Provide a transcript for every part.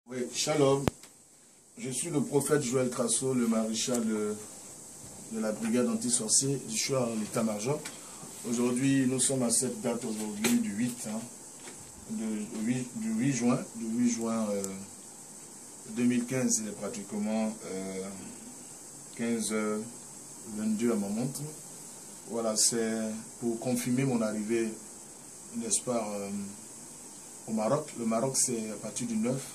Oui, shalom. Je suis le prophète Joël Crasso, le maréchal de la brigade anti-sorcier. Je suis à l'état-major. Aujourd'hui, nous sommes à cette date aujourd'hui du 8, du 8 juin. 2015, il est pratiquement 15h22 à ma montre. Voilà, c'est pour confirmer mon arrivée, n'est-ce pas, au Maroc. Le Maroc, c'est à partir du 9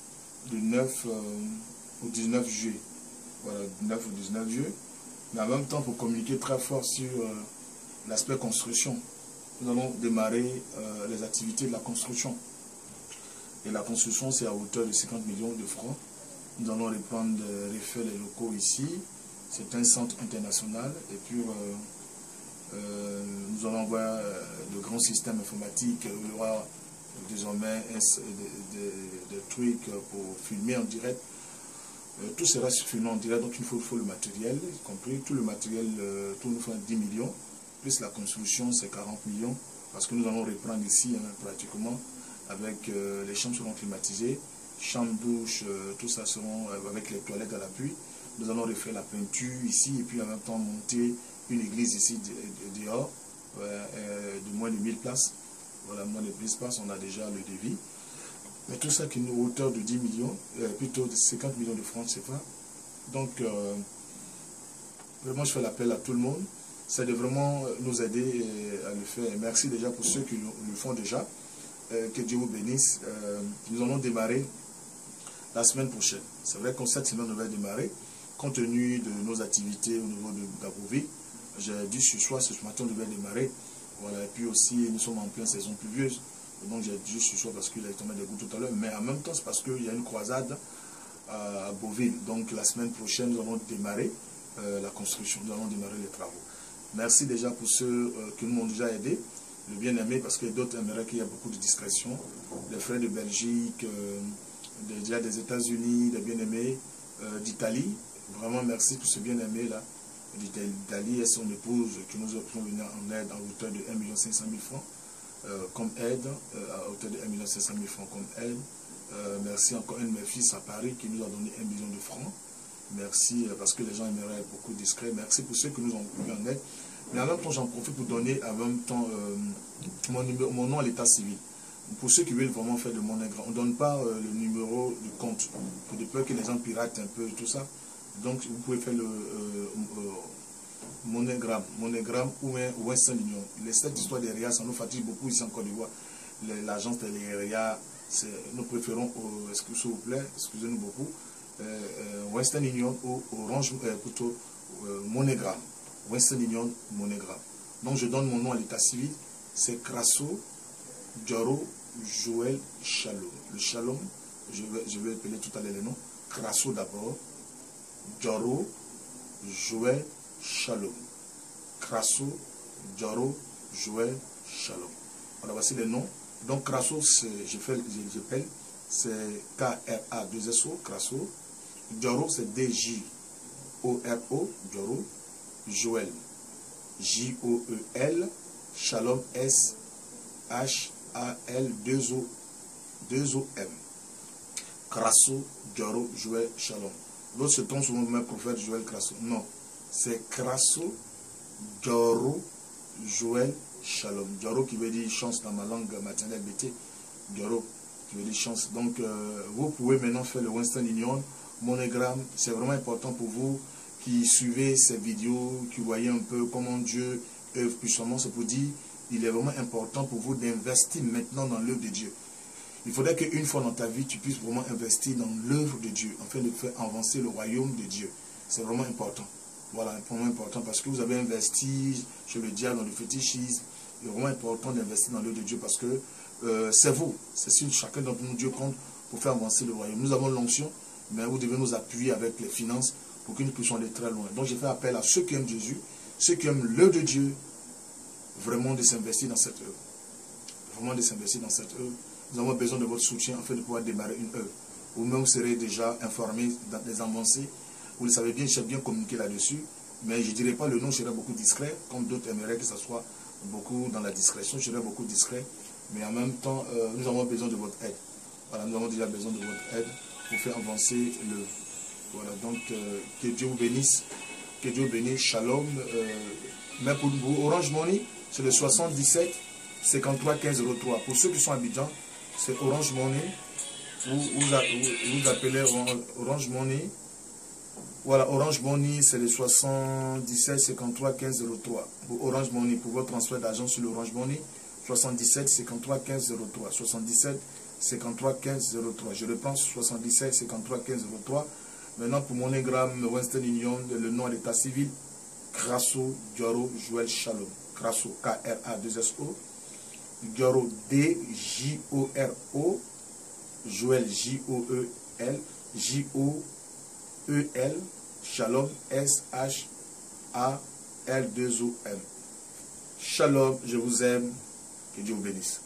au 19 juillet. Voilà, du 9 au 19 juillet. Mais en même temps, pour communiquer très fort sur l'aspect construction, nous allons démarrer les activités de la construction. Et la construction, c'est à hauteur de 50 millions de francs. Nous allons reprendre, refaire les locaux ici. C'est un centre international. Et puis, nous allons avoir de grands systèmes informatiques. Il y aura désormais des trucs pour filmer en direct. Tout sera filmé en direct, donc il faut le matériel, y compris tout le matériel, tout nous fait 10 millions, plus la construction c'est 40 millions, parce que nous allons reprendre ici pratiquement, avec les chambres seront climatisées, chambres, douche, tout ça seront avec les toilettes à l'appui. Nous allons refaire la peinture ici et puis en même temps monter une église ici dehors, de moins de 1000 places. Voilà, moins de 1000 places, on a déjà le devis. Mais tout ça qui est une hauteur de 10 millions, plutôt de 50 millions de francs CFA. Donc, vraiment, je fais l'appel à tout le monde. C'est de vraiment nous aider à le faire. Et merci déjà pour ceux qui le font déjà. Que Dieu vous bénisse. Nous allons démarrer la semaine prochaine. C'est vrai qu'en cette semaine, on va démarrer. Compte tenu de nos activités au niveau de Gabouvi, j'ai dit ce soir, ce matin, on devait démarrer. Voilà, et puis aussi, nous sommes en pleine saison pluvieuse. Donc j'ai dit ce soir parce qu'il a tombé des gouttes tout à l'heure. Mais en même temps, c'est parce qu'il y a une croisade à Beauville. Donc la semaine prochaine, nous allons démarrer la construction. Nous allons démarrer les travaux. Merci déjà pour ceux qui nous ont déjà aidés. Le bien-aimé, parce que d'autres aimeraient qu'il y ait beaucoup de discrétion. Les frères de Belgique, déjà des États-Unis, des bien-aimés d'Italie. Vraiment merci pour ce bien-aimé-là. D'Italie et son épouse qui nous ont venu en aide à hauteur de 1 500 000 francs comme aide, à hauteur de 1 500 000 francs comme aide. Merci encore un de mes fils à Paris qui nous a donné 1 million de francs. Merci parce que les gens aimeraient être beaucoup discrets. Merci pour ceux qui nous ont venu en aide. Mais en même temps, j'en profite pour donner en même temps mon nom à l'état civil. Pour ceux qui veulent vraiment faire de monnaie grave, on ne donne pas le numéro de compte pour de peur que les gens piratent un peu tout ça. Donc vous pouvez faire le MoneyGram ou un Western Union. Cette histoire des RIA, ça nous fatigue beaucoup ici en Côte d'Ivoire. L'agence des RIA, nous préférons, s'il vous plaît, excusez-nous beaucoup, Western Union ou Orange, plutôt MoneyGram. Western Union, MoneyGram. Donc je donne mon nom à l'état civil, c'est Crasso Dioro Joël Shalom. Le Shalom, je vais appeler tout à l'heure les noms. Crasso d'abord, Dioro Joël Shalom. Crasso Dioro Joël Shalom. Voilà, voici les noms. Donc Crasso, j'appelle, c'est K-R-A-2-S-O, Crasso. Dioro, c'est D-J-O-R-O, Dioro. Joël, J-O-E-L, Shalom, S-H-A-L-2-O-M. Crasso Dioro Joël Shalom. L'autre se tombe sur le même prophète Joël Crasso. Non, c'est Crasso Dioro Joël Shalom. Dioro qui veut dire chance dans ma langue maternelle BT. Dioro qui veut dire chance. Donc vous pouvez maintenant faire le Western Union, MoneyGram. C'est vraiment important pour vous qui suivez ces vidéos, qui voyez un peu comment Dieu œuvre puissamment. C'est pour dire il est vraiment important pour vous d'investir maintenant dans l'œuvre de Dieu. Il faudrait qu'une fois dans ta vie, tu puisses vraiment investir dans l'œuvre de Dieu, afin de faire avancer le royaume de Dieu. C'est vraiment important. Voilà, vraiment important parce que vous avez investi chez le diable dans le fétichisme. Il est vraiment important d'investir dans l'œuvre de Dieu parce que c'est vous, c'est sur chacun d'entre nous Dieu compte pour faire avancer le royaume. Nous avons l'onction, mais vous devez nous appuyer avec les finances pour que nous puissions aller très loin. Donc je fais appel à ceux qui aiment Jésus, ceux qui aiment l'œuvre de Dieu, vraiment de s'investir dans cette œuvre. Vraiment de s'investir dans cette œuvre. Nous avons besoin de votre soutien afin de pouvoir démarrer une œuvre. Vous-même vous serez déjà informés dans des avancées. Vous le savez bien, j'ai bien communiqué là-dessus. Mais je ne dirais pas le nom, je serai beaucoup discret, comme d'autres aimeraient que ce soit beaucoup dans la discrétion. Je serai beaucoup discret. Mais en même temps, nous avons besoin de votre aide. Voilà, nous avons déjà besoin de votre aide pour faire avancer le... Voilà, donc que Dieu vous bénisse. Que Dieu vous bénisse. Shalom. Mais pour Orange Money, c'est le 77 53 15 03. Pour ceux qui sont à Abidjan, c'est Orange Money. Vous appelez Orange Money. Voilà, Orange Money, c'est le 77 53 15 03. Pour Orange Money, pour votre transfert d'argent sur l'Orange Money, 77 53 15 03. 77 53 15 03. Je reprends 77 53 15 03. Maintenant, pour MoneyGram, Western Union, le nom à l'état civil, Krasso Dioro Joël Shalom. Krasso, K-R-A-2-S-O. Dioro, D-J-O-R-O. Joël, J-O-E-L. J-O-E-L. Shalom, S-H-A-L-2-O-M. Shalom, je vous aime. Que Dieu vous bénisse.